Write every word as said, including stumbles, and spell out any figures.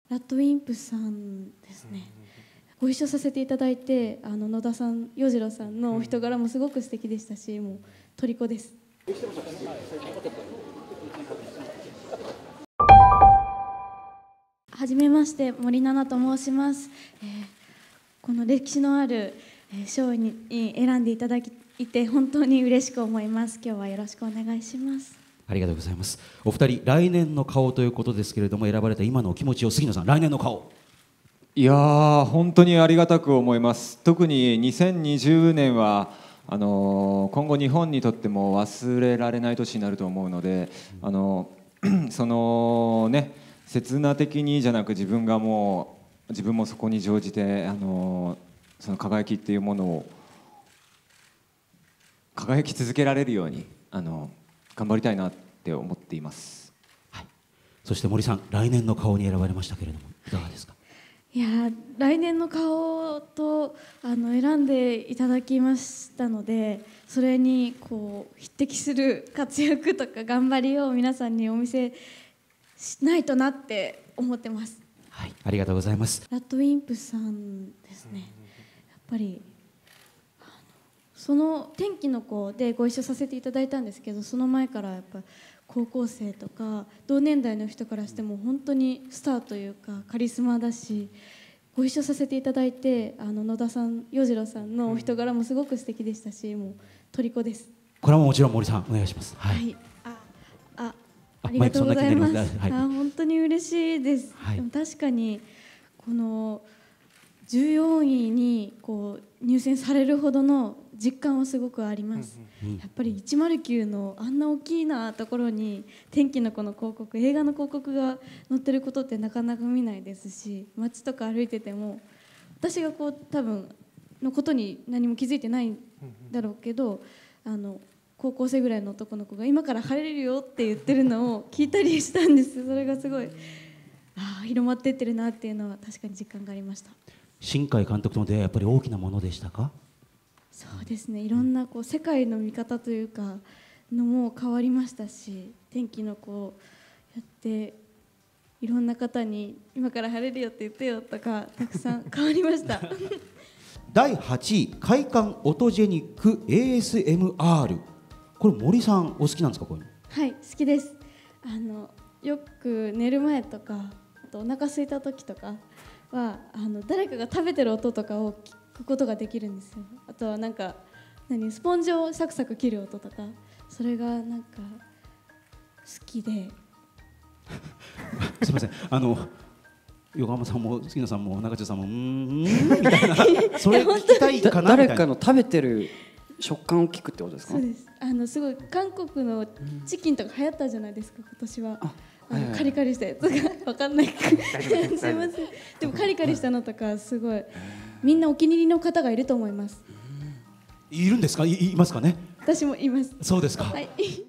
ラッドウィンプさんですね。ご一緒させていただいて、あの野田さん、洋次郎さんのお人柄もすごく素敵でしたし、もう虜です。はじめまして、森七菜と申します。えー、この歴史のある賞に選んでいただいて本当に嬉しく思います。今日はよろしくお願いします。 ありがとうございます。お二人、来年の顔ということですけれども、選ばれた今のお気持ちを、杉野さん、来年の顔。 いやー、本当にありがたく思います。特ににせんにじゅうねんはあのー、今後日本にとっても忘れられない年になると思うので、あのー、そのね、刹那的にじゃなく、自分がもう自分もそこに乗じて、あのー、その輝きっていうものを輝き続けられるように、あのー、頑張りたいなって思っています。 はい、そして森さん、来年の顔に選ばれましたけれども、いかがですか？ いや、来年の顔とあの選んでいただきましたので、それにこう匹敵する活躍とか頑張りを皆さんにお見せしないとなって思ってます。 はい、ありがとうございます。 ラッドウィンプさんですね。やっぱりあのその天気の子でご一緒させていただいたんですけど、その前からやっぱ高校生とか同年代の人からしても本当にスターというかカリスマだし、ご一緒させていただいて、あの野田さん、洋次郎さんのお人柄もすごく素敵でしたし、もう虜です。 これはもちろん森さんお願いします。 はい、はい、ああありがとうございます。はい、あ本当に嬉しいです。はい、でも確かにこのじゅうよんいにこう入選されるほどの実感はすごくあります。うんうん、やっぱりいちまるきゅうのあんな大きなところに天気の子の広告、映画の広告が載ってることってなかなか見ないですし、街とか歩いてても私がこう多分のことに何も気づいてないんだろうけど、あの高校生ぐらいの男の子が今から晴れるよって言ってるのを聞いたりしたんです。それがすごいあ広まっていってるなっていうのは確かに実感がありました。 新海監督との出会いはやっぱり大きなものでしたか？ そうですね、いろんなこう世界の見方というかのも変わりましたし、天気の子やっていろんな方に今から晴れるよって言ってよとかたくさん変わりましただいはちい、快感オトジェニック エーエスエムアール。これ森さんお好きなんですか？こういうの。はい、 好きです。あのよく寝る前とか、あとお腹空いた時とかはあの誰かが食べてる音とかを聞くことができるんですよ。あとはなんか何スポンジをサクサク切る音とか、それがなんか好きで。 すみません、あの横浜さんも杉野さんも中地さんもうーんみたいな、それ聞きたいかなみたいな。 誰かの食べてる食感を聞くってことですか？ そうです。あのすごい韓国のチキンとか流行ったじゃないですか、今年は。ああのカリカリしたやつが分かんないすいません。でもカリカリしたのとかすごいみんなお気に入りの方がいると思います。 いるんですか？ い, いますかね？ 私もいます。 そうですか。 はい